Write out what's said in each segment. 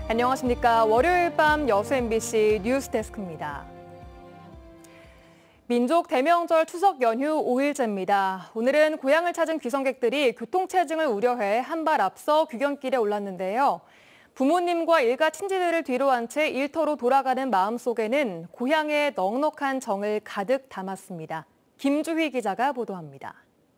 안녕하십니까. 월요일 밤 여수 MBC 뉴스데스크입니다. 민족 대명절 추석 연휴 5일째입니다. 오늘은 고향을 찾은 귀성객들이 교통체증을 우려해 한 발 앞서 귀경길에 올랐는데요. 부모님과 일가 친지들을 뒤로 한 채 일터로 돌아가는 마음속에는 고향의 넉넉한 정을 가득 담았습니다. 김주희 기자가 보도합니다.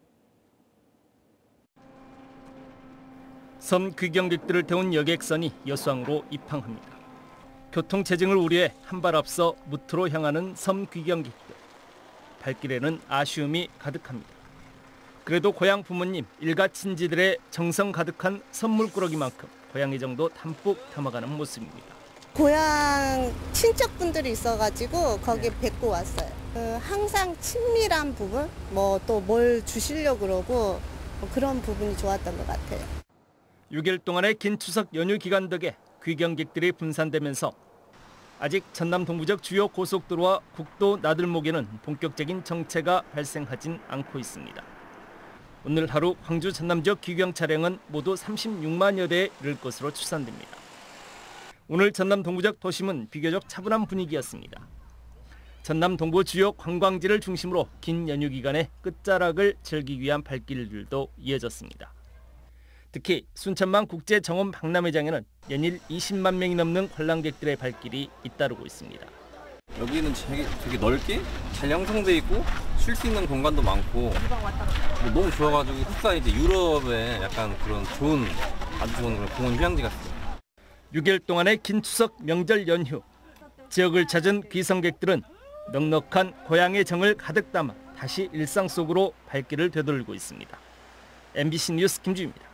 섬 귀경객들을 태운 여객선이 여수항으로 입항합니다. 교통체증을 우려해 한 발 앞서 무트로 향하는 섬 귀경객들. 발길에는 아쉬움이 가득합니다. 그래도 고향 부모님, 일가 친지들의 정성 가득한 선물꾸러기만큼 고향의 정도 담뿍 담아가는 모습입니다. 고향 친척분들이 있어가지고 거기 뵙고 왔어요. 항상 친밀한 부분, 또 뭘 주시려고 그러고 그런 부분이 좋았던 것 같아요. 6일 동안의 긴 추석 연휴 기간 덕에 귀경객들이 분산되면서 아직 전남 동부적 주요 고속도로와 국도 나들목에는 본격적인 정체가 발생하진 않고 있습니다. 오늘 하루 광주 전남 지역 귀경 차량은 모두 36만여 대에 이를 것으로 추산됩니다. 오늘 전남 동부적 도심은 비교적 차분한 분위기였습니다. 전남 동부 주요 관광지를 중심으로 긴 연휴 기간에 끝자락을 즐기기 위한 발길들도 이어졌습니다. 특히 순천만 국제정원 박람회장에는 연일 20만 명이 넘는 관람객들의 발길이 잇따르고 있습니다. 여기는 되게 넓게 잘 형성돼 있고 쉴 수 있는 공간도 많고 너무 좋아가지고 흡사 이제 유럽의 약간 그런 아주 좋은 그런 공원 휴양지 같습니다. 6일 동안의 긴 추석 명절 연휴, 지역을 찾은 귀성객들은 넉넉한 고향의 정을 가득 담아 다시 일상 속으로 발길을 되돌리고 있습니다. MBC 뉴스 김주희입니다.